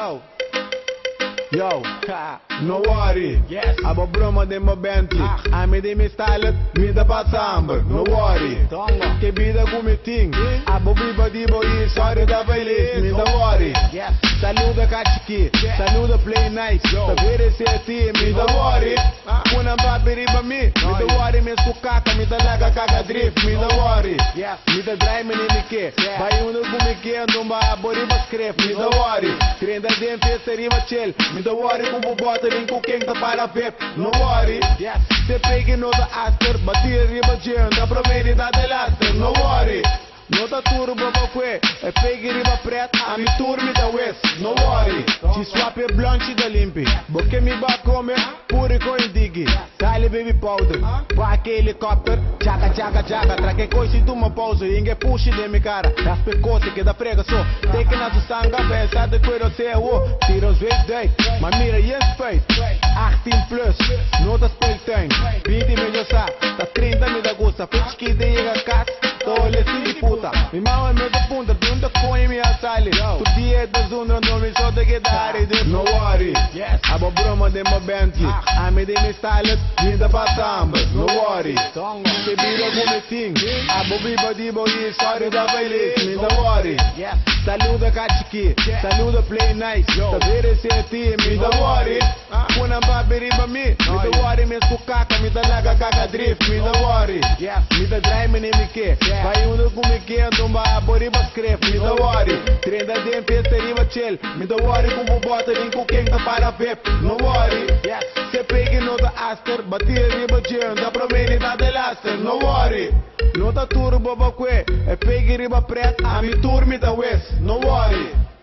Yo, no worry. Yes. Abo broma de mo Bentley. Ame de me style, me da passamba. No worry. Que vida gumiting. Abo biba di boy, sorry da feliz. Me da worry. Yes. Saluda Kachiki. Saluda Play Nice. Tá vere se ti, me da worry. Kuna babiri ba me. Me da worry me sukaka, me da laga kaga drift. Me da worry. Yes. Me da drive me ni ke. Vai uno gumike andumba abori ba script. Me da worry. Trenda dente seriva chill. Me da worry com bota nem com quem tá para ver. No worry. Yes. Se pegue no da after, bater riba da provenida de laster. No worry. No da turbo ba que, é pegue riba preta, a mi turmi da west. No worry. Ci swap e blanchi da limpi. Porque mi ba comer, pure com indigi. Sale baby powder, vai que helicóptero. Chaca, chaca, chaca, traque coisa de uma pausa. Inge push de mi cara, das pecote que da frega só. Take na su sanga, pensa de cuero seu. Tira os vezes day, mas mira yes face. 18 plus, no da speeltuin. 20 miljoen sa, da 30 mil da gusta. Fiks que de llega casa, tole si puta. Mi mamma me da punta, dunde coi mi asali. Tu die da zundra, non mi so de che dare. No worry, yes. Abo broma de mo Bentley. Ame de mi style, mi da passamba. No worry. Que vida gumiting. Abo biba di boy, sorry da feliz. Me da worry. Yes. Saluda Kachiki. Saluda Play Nice. Tá vere se ti, me da worry. Kuna babiri ba me. Me da worry me sukaka, me da laga kaga drift. Me da worry. Yes. Me da drive me ni me ke. Vai uno gumike andumba abori ba script. Me da worry. Trenda dente seriva chill. Me da worry com bota nem com quem tá para ver. No worry. Yes. Se pegue no da after, bater riba da provenida de laster. No worry. No da turbo ba que, é pegue riba preta, a mi turmi da west. No worry.